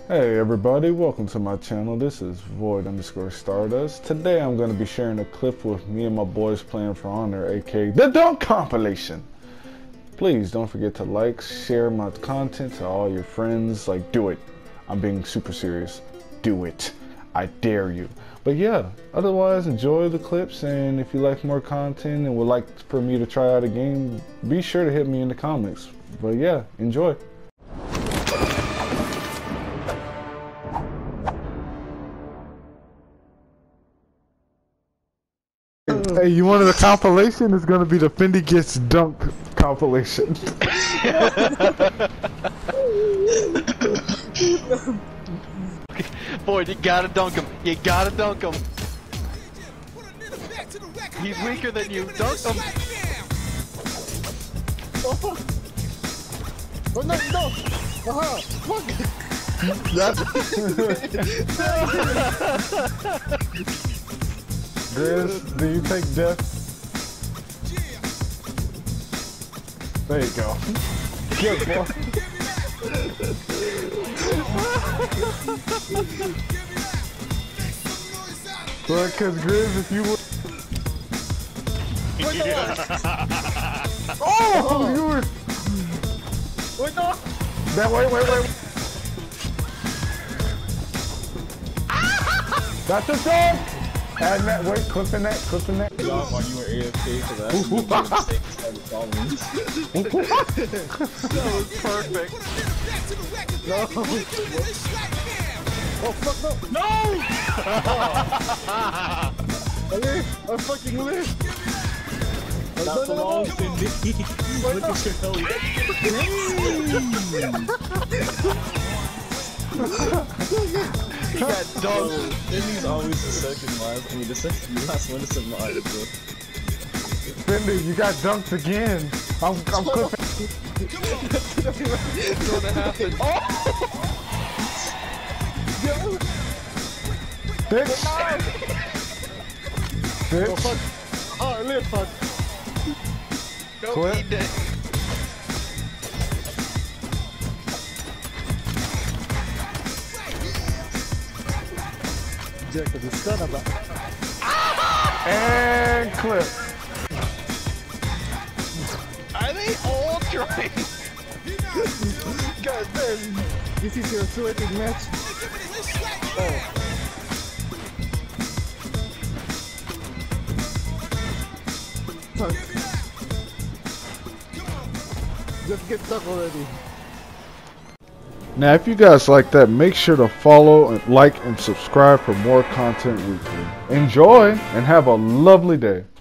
Hey everybody, welcome to my channel. This is Void_Stardust. Today I'm going to be sharing a clip with me and my boys playing For Honor, aka the Dunk Compilation. Please don't forget to like, share my content to all your friends. Like, do it. I'm being super serious. Do it. I dare you. But yeah, otherwise enjoy the clips, and if you like more content and would like for me to try out a game, be sure to hit me in the comments. But yeah, enjoy. Hey, you wanted a compilation? It's gonna be the Fendi Gets Dunked compilation. Boy, you gotta dunk him. You gotta dunk him. He's weaker than you. Dunk him. Oh no, no! Aha! Fuck! Grizz, do you take death? There you go. Good boy. Well, cause Grizz, if you would. Oh, you were. Wait, no! Wait. That's a dog! And that, wait, clipping that. While you were AFK for that. That was perfect. No! Oh fuck no! No! I live! I fucking live! Not for long, Cindy. Look at your He got dunked. Cindy's always the second last. I mean, the last one to survive, bro. Cindy, you got dunked again. I'm clipping. It's gonna happen. Oh! Bitch! Bitch! Oh fuck! Oh, I live, fuck! Go Clip. eat it. Jack of the son of a... And clip. Are they all trying? God damn! This is your selected match? Oh. Fuck. Just get stuck already. Now, if you guys like that, make sure to follow, and like, and subscribe for more content weekly. Enjoy and have a lovely day.